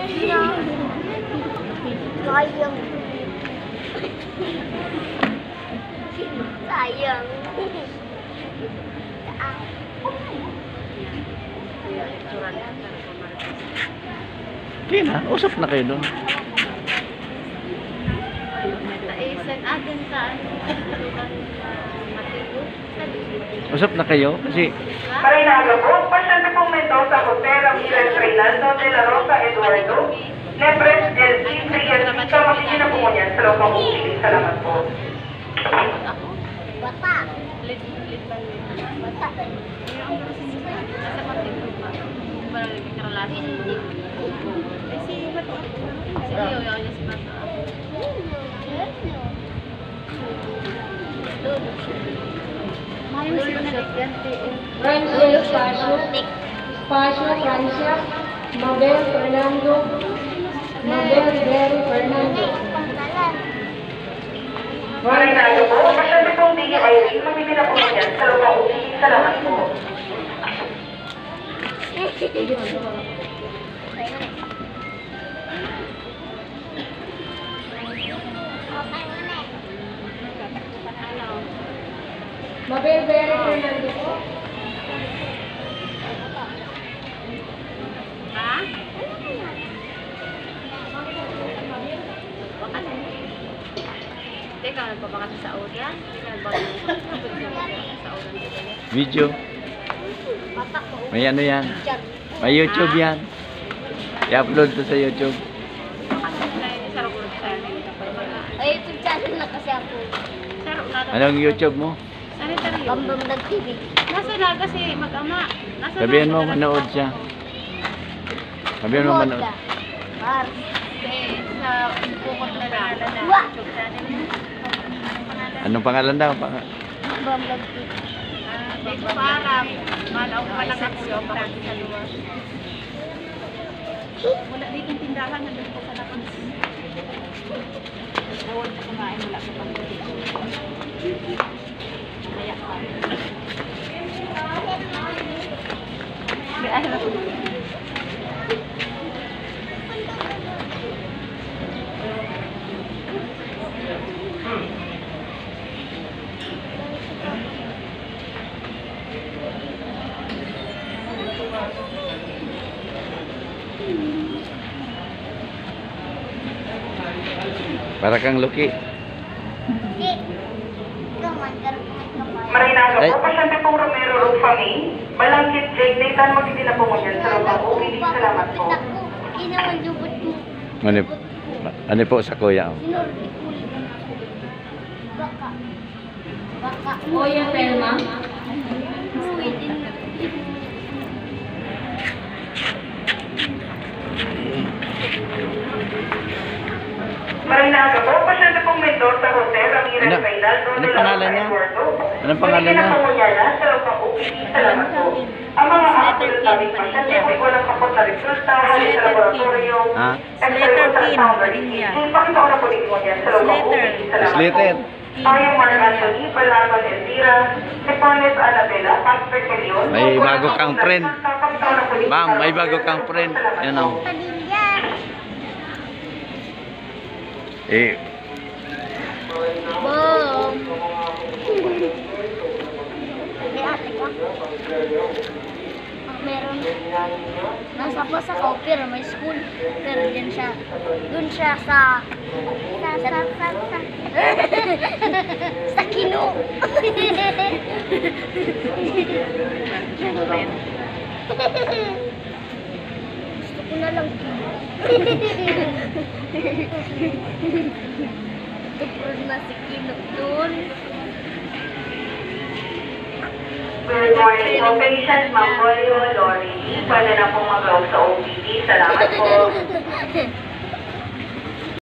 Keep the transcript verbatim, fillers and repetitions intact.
Sayang. Sayang. Okay na, usap na kayo doon. Usap na kayo kasi Marinalo po, pasyente pong Mendoza, Jose Ramirez Reynaldo de la Rosa Eduardo, Nepres L C Triadito, magiging na po mo yan sa loob ng umiling. Salamat po. Bata. Bata. Rancel Pasio, Pasio Francia, Mabel Fernando, Mabel Berry Fernando. Marinalo po, pasyente pong Digi Irene, magiging na po mo yan sa loob ng umiling. Salamat po. Mabel Berry Fernando po. Ha? Teka, nagpapakat sa Auria? video. May ano yan? May YouTube yan. I-upload to sa YouTube. Ay, YouTube channel na kasi ako. Anong YouTube mo? Bambam Vlog T V. Nasa na kasi mag-ama. Nasa Sabihin mo manood siya. Sabihin mo manood. Par. Sa bukod na na Wah! YouTube channel mo. Anong pangalan daw? Pang Bambam Vlog T V. Dito parang malaw pa lang ako yung parang sa luwas. Wala dito yung tindahan na doon po sa lapang. Bawal sa kumain, wala sa pangkuli. Maya pa. May ano po. para kang Lucky. Hindi. Ikaw man, garap may kamay. Marinalo Ay. po, pasyente pong Romero Rufami, Malangkit Jake, Nathan, magiging na po mo yan sa loob ng umiling. Salamat po. Ginawan jubot mo. Ano, ano po sa kuya? Sinurti ko. Baka. Baka. Kuya Telma. Uy, din na. Marinalo po, pasyente pong Mendoza, Jose Ramirez Ano? Reynaldo Anong de la pangalan Rosa niya? Eduardo, Anong pangalan magiging na niya? po mo yan sa loob ng umiling. Salamat po. Ang mga aapulit namin pasyente kung walang kapot na resulta, hali sa laboratorio, Ha? Letter P. Ipakita ko na po dito mo yan sa loob ng umiling. Salamat Slater. po. Tayo Mark Anthony, Palaman Elvira, Stepanes Anabela, Pastor Calion. May bago kang friend. Ma'am, may bago kang friend. Yan o. Padilla. Eh, Bom. May ate ka? Ah, meron. Nasa po sa Copper, may school. Pero dyan siya. Dun siya sa... Sa, sa, sa, sa. sa Kino. Gusto ko na lang Kino. Tupod na si Kino dun. Good morning po, patient Ma'am Bolio, Lori. Pwede na pong mag-log sa O P D. Salamat po.